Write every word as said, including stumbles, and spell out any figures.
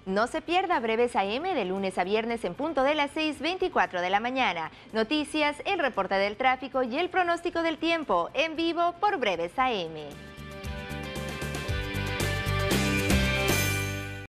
No se pierda Breves A M de lunes a viernes en punto de las seis veinticuatro de la mañana. Noticias, el reporte del tráfico y el pronóstico del tiempo en vivo por Breves A M.